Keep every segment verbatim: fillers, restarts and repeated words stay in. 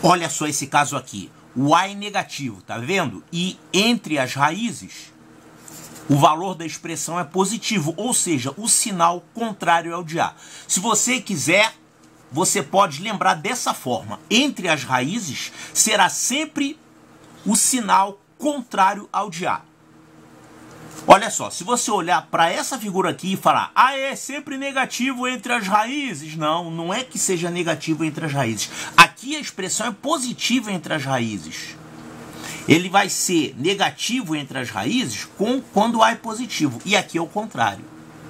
Olha só esse caso aqui. O A é negativo, tá vendo? E entre as raízes, o valor da expressão é positivo, ou seja, o sinal contrário ao de A. Se você quiser, você pode lembrar dessa forma. Entre as raízes, será sempre o sinal contrário ao de A. Olha só, se você olhar para essa figura aqui e falar, ah, é sempre negativo entre as raízes. Não, não é que seja negativo entre as raízes. Aqui a expressão é positiva entre as raízes. Ele vai ser negativo entre as raízes com, quando A é positivo. E aqui é o contrário.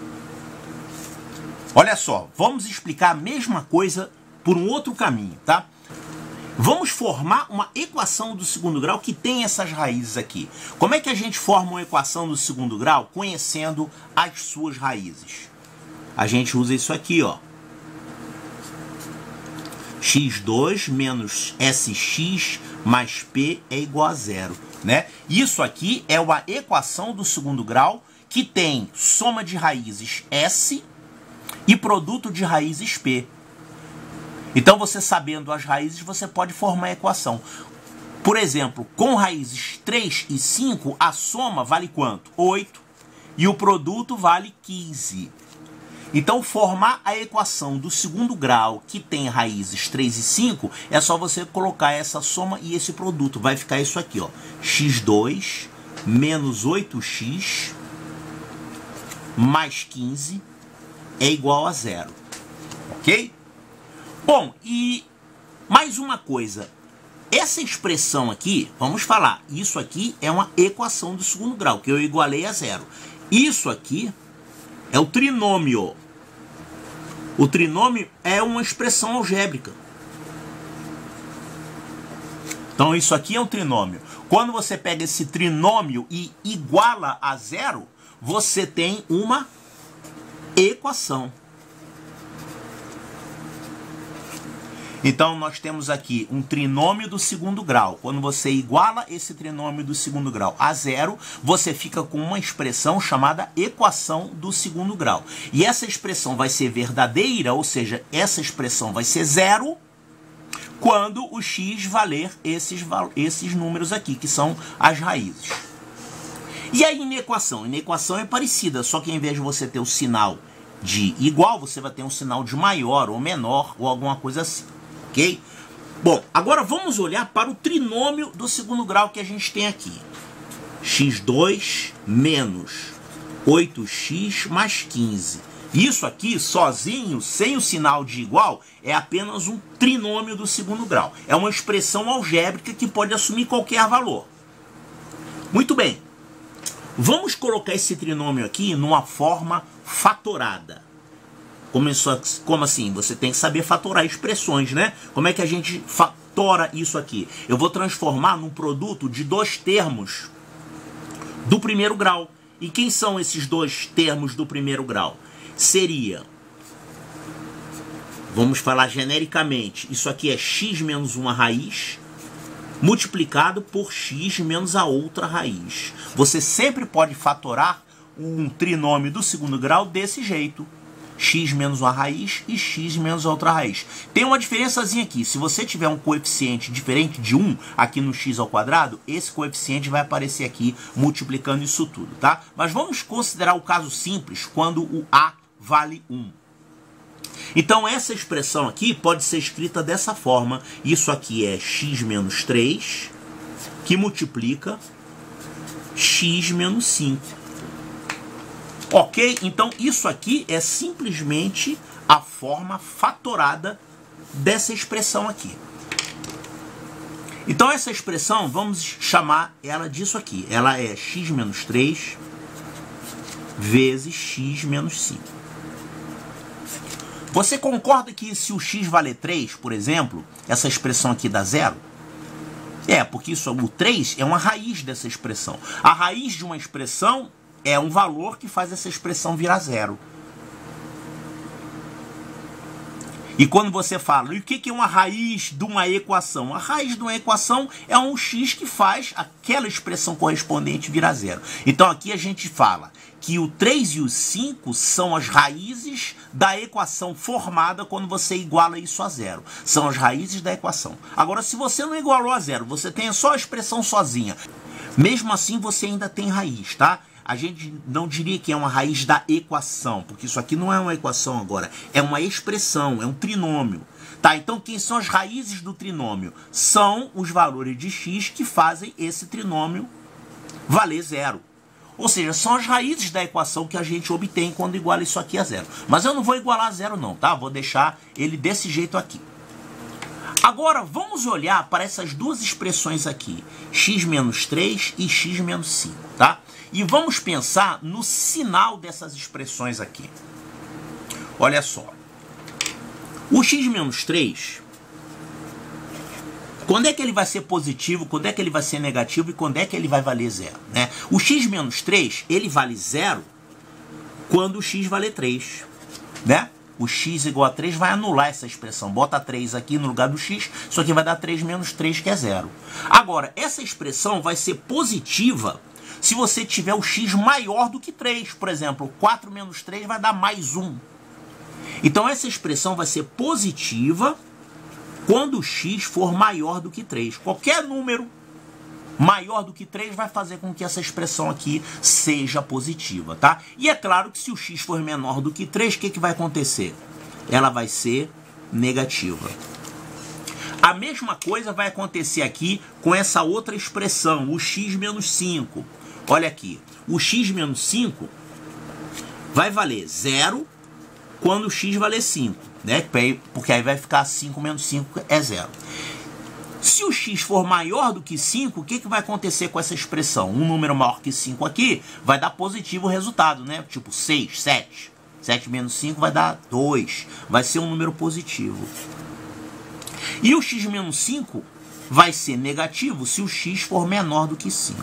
Olha só, vamos explicar a mesma coisa por um outro caminho, tá? Vamos formar uma equação do segundo grau que tem essas raízes aqui. Como é que a gente forma uma equação do segundo grau? Conhecendo as suas raízes. A gente usa isso aqui, ó. x dois menos S x mais P é igual a zero, né? Isso aqui é uma equação do segundo grau que tem soma de raízes S e produto de raízes P. Então, você sabendo as raízes, você pode formar a equação. Por exemplo, com raízes três e cinco, a soma vale quanto? oito. E o produto vale quinze. Então, formar a equação do segundo grau, que tem raízes três e cinco, é só você colocar essa soma e esse produto. Vai ficar isso aqui, ó. x dois menos oito x mais quinze é igual a zero. Ok? Bom, e mais uma coisa. Essa expressão aqui, vamos falar, isso aqui é uma equação do segundo grau, que eu igualei a zero. Isso aqui é o trinômio. O trinômio é uma expressão algébrica. Então, isso aqui é um trinômio. Quando você pega esse trinômio e iguala a zero, você tem uma equação. Então, nós temos aqui um trinômio do segundo grau. Quando você iguala esse trinômio do segundo grau a zero, você fica com uma expressão chamada equação do segundo grau. E essa expressão vai ser verdadeira, ou seja, essa expressão vai ser zero quando o x valer esses, esses números aqui, que são as raízes. E a inequação? A inequação é parecida, só que ao invés de você ter o sinal de igual, você vai ter um sinal de maior ou menor ou alguma coisa assim. Ok? Bom, agora vamos olhar para o trinômio do segundo grau que a gente tem aqui. x dois menos oito x mais quinze. Isso aqui, sozinho, sem o sinal de igual, é apenas um trinômio do segundo grau. É uma expressão algébrica que pode assumir qualquer valor. Muito bem. Vamos colocar esse trinômio aqui numa forma fatorada. Começou, como assim? Você tem que saber fatorar expressões, né? Como é que a gente fatora isso aqui? Eu vou transformar num produto de dois termos do primeiro grau. E quem são esses dois termos do primeiro grau? Seria, vamos falar genericamente, isso aqui é x menos uma raiz multiplicado por x menos a outra raiz. Você sempre pode fatorar um trinômio do segundo grau desse jeito. X menos uma raiz e x menos a outra raiz. Tem uma diferençazinha aqui. Se você tiver um coeficiente diferente de um aqui no x ao quadrado, esse coeficiente vai aparecer aqui multiplicando isso tudo, tá? Mas vamos considerar o caso simples, quando o a vale um. Então essa expressão aqui pode ser escrita dessa forma. Isso aqui é x menos três, que multiplica x menos cinco. Ok? Então isso aqui é simplesmente a forma fatorada dessa expressão aqui. Então essa expressão, vamos chamar ela disso aqui. Ela é x menos três vezes x menos cinco. Você concorda que se o x valer três, por exemplo, essa expressão aqui dá zero? É, porque isso, o três é uma raiz dessa expressão. A raiz de uma expressão é um valor que faz essa expressão virar zero. E quando você fala, e o que é uma raiz de uma equação? A raiz de uma equação é um x que faz aquela expressão correspondente virar zero. Então aqui a gente fala que o três e o cinco são as raízes da equação formada quando você iguala isso a zero. São as raízes da equação. Agora, se você não igualou a zero, você tem só a expressão sozinha, mesmo assim você ainda tem raiz, tá? A gente não diria que é uma raiz da equação, porque isso aqui não é uma equação agora, é uma expressão, é um trinômio. Tá, então quem são as raízes do trinômio? São os valores de x que fazem esse trinômio valer zero. Ou seja, são as raízes da equação que a gente obtém quando iguala isso aqui a zero. Mas eu não vou igualar a zero não, tá? Vou deixar ele desse jeito aqui. Agora, vamos olhar para essas duas expressões aqui, x menos três e x menos cinco, tá? E vamos pensar no sinal dessas expressões aqui. Olha só. O x menos três, quando é que ele vai ser positivo, quando é que ele vai ser negativo e quando é que ele vai valer zero, né? O x menos três, ele vale zero quando o x vale três, né? O x igual a três vai anular essa expressão. Bota três aqui no lugar do x, isso aqui vai dar três menos três, que é zero. Agora, essa expressão vai ser positiva se você tiver o x maior do que três. Por exemplo, quatro menos três vai dar mais um. Então, essa expressão vai ser positiva quando o x for maior do que três. Qualquer número maior do que três vai fazer com que essa expressão aqui seja positiva, tá? E é claro que se o x for menor do que três, o que, que vai acontecer? Ela vai ser negativa. A mesma coisa vai acontecer aqui com essa outra expressão, o x menos cinco. Olha aqui, o x menos cinco vai valer zero quando o x valer cinco, né? Porque aí vai ficar cinco menos cinco é zero. Se o x for maior do que cinco, o que, que vai acontecer com essa expressão? Um número maior que cinco aqui vai dar positivo o resultado, né? Tipo seis, sete. sete menos cinco vai dar dois. Vai ser um número positivo. E o x menos cinco vai ser negativo se o x for menor do que cinco.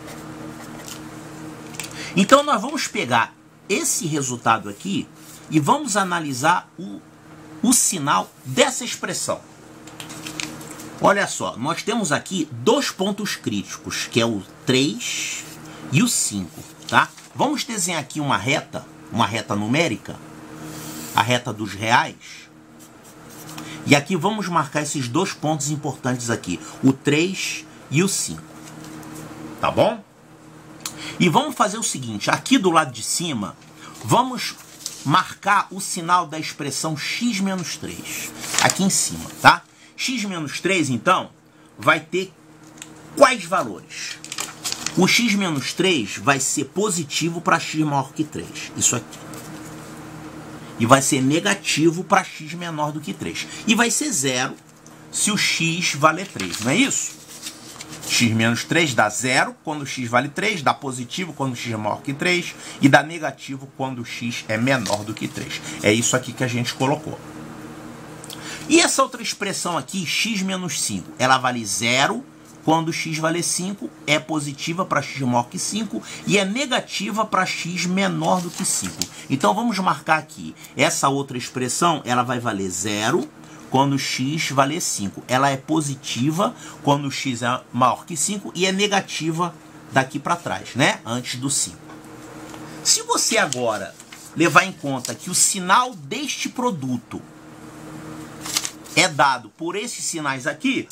Então nós vamos pegar esse resultado aqui e vamos analisar o, o sinal dessa expressão. Olha só, nós temos aqui dois pontos críticos, que é o três e o cinco, tá? Vamos desenhar aqui uma reta, uma reta numérica, a reta dos reais. E aqui vamos marcar esses dois pontos importantes aqui, o três e o cinco. Tá bom? E vamos fazer o seguinte, aqui do lado de cima, vamos marcar o sinal da expressão x menos três, aqui em cima, tá? X menos três, então, vai ter quais valores? O x menos três vai ser positivo para x maior que três, isso aqui. E vai ser negativo para x menor do que três. E vai ser zero se o x valer três, não é isso? X menos três dá zero quando o x vale três, dá positivo quando o x é maior que três e dá negativo quando o x é menor do que três. É isso aqui que a gente colocou. E essa outra expressão aqui, x menos cinco, ela vale zero quando x vale cinco, é positiva para x maior que cinco e é negativa para x menor do que cinco. Então vamos marcar aqui, essa outra expressão, ela vai valer zero quando x valer cinco. Ela é positiva quando x é maior que cinco e é negativa daqui para trás, né? Antes do cinco. Se você agora levar em conta que o sinal deste produto é dado por esses sinais aqui,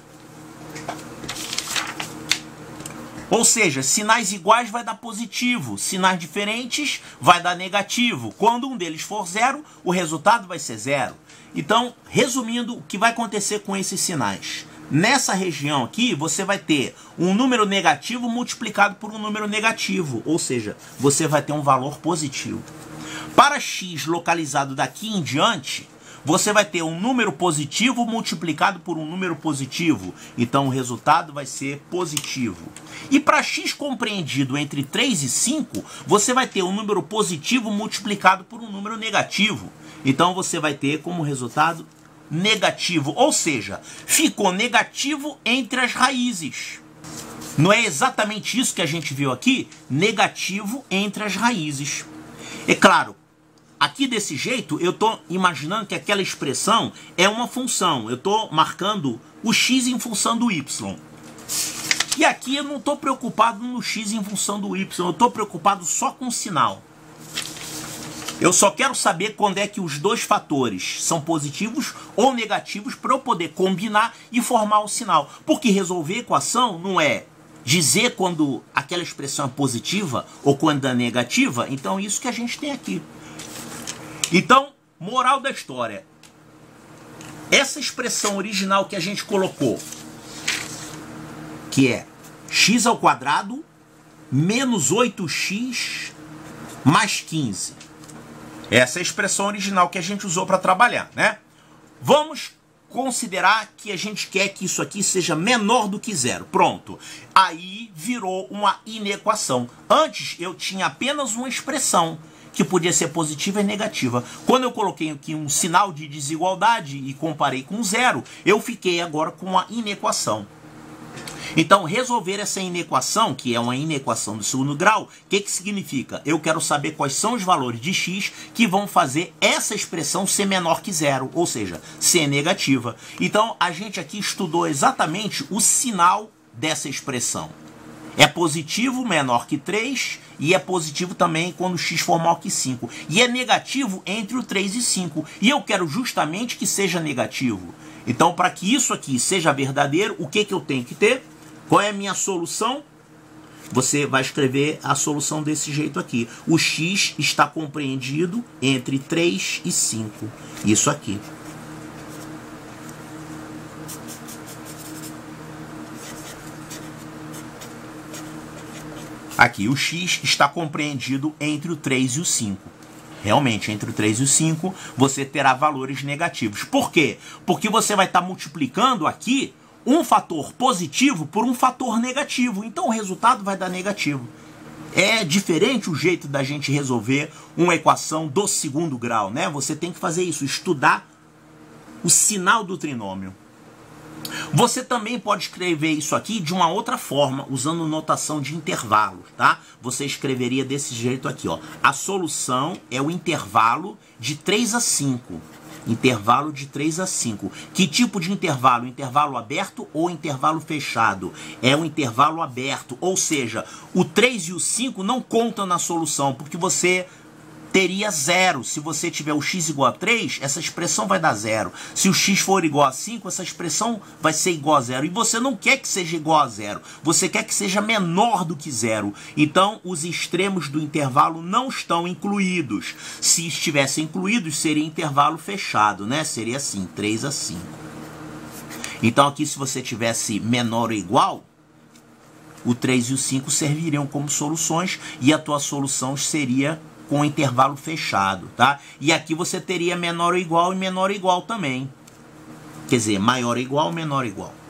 ou seja, sinais iguais vai dar positivo, sinais diferentes vai dar negativo. Quando um deles for zero, o resultado vai ser zero. Então, resumindo, o que vai acontecer com esses sinais? Nessa região aqui, você vai ter um número negativo multiplicado por um número negativo, ou seja, você vai ter um valor positivo. Para x localizado daqui em diante, você vai ter um número positivo multiplicado por um número positivo. Então o resultado vai ser positivo. E para x compreendido entre três e cinco, você vai ter um número positivo multiplicado por um número negativo. Então você vai ter como resultado negativo. Ou seja, ficou negativo entre as raízes. Não é exatamente isso que a gente viu aqui? Negativo entre as raízes. É claro, aqui desse jeito, eu estou imaginando que aquela expressão é uma função. Eu estou marcando o x em função do y. E aqui eu não estou preocupado no x em função do y. Eu estou preocupado só com o sinal. Eu só quero saber quando é que os dois fatores são positivos ou negativos para eu poder combinar e formar o sinal. Porque resolver equação não é dizer quando aquela expressão é positiva ou quando é negativa. Então isso que a gente tem aqui. Então, moral da história. Essa expressão original que a gente colocou, que é x ao quadrado menos oito x mais quinze. Essa é a expressão original que a gente usou para trabalhar, né? Vamos considerar que a gente quer que isso aqui seja menor do que zero. Pronto. Aí virou uma inequação. Antes eu tinha apenas uma expressão que podia ser positiva e negativa. Quando eu coloquei aqui um sinal de desigualdade e comparei com zero, eu fiquei agora com uma inequação. Então, resolver essa inequação, que é uma inequação do segundo grau, o que, que significa? Eu quero saber quais são os valores de x que vão fazer essa expressão ser menor que zero, ou seja, ser negativa. Então, a gente aqui estudou exatamente o sinal dessa expressão. É positivo menor que três e é positivo também quando x for maior que cinco. E é negativo entre o três e cinco. E eu quero justamente que seja negativo. Então, para que isso aqui seja verdadeiro, o que, que eu tenho que ter? Qual é a minha solução? Você vai escrever a solução desse jeito aqui. O x está compreendido entre três e cinco. Isso aqui. Aqui, o x está compreendido entre o três e o cinco. Realmente, entre o três e o cinco, você terá valores negativos. Por quê? Porque você vai estar multiplicando aqui um fator positivo por um fator negativo. Então, o resultado vai dar negativo. É diferente o jeito da gente resolver uma equação do segundo grau, né? Você tem que fazer isso, estudar o sinal do trinômio. Você também pode escrever isso aqui de uma outra forma, usando notação de intervalos, tá? Você escreveria desse jeito aqui, ó. A solução é o intervalo de três a cinco. Intervalo de três a cinco. Que tipo de intervalo? Intervalo aberto ou intervalo fechado? É um intervalo aberto, ou seja, o três e o cinco não contam na solução, porque você teria zero. Se você tiver o x igual a três, essa expressão vai dar zero. Se o x for igual a cinco, essa expressão vai ser igual a zero. E você não quer que seja igual a zero. Você quer que seja menor do que zero. Então, os extremos do intervalo não estão incluídos. Se estivessem incluídos, seria intervalo fechado, né? Seria assim, três a cinco. Então, aqui, se você tivesse menor ou igual, o três e o cinco serviriam como soluções e a tua solução seria com intervalo fechado, tá? E aqui você teria menor ou igual e menor ou igual também. Quer dizer, maior ou igual, menor ou igual.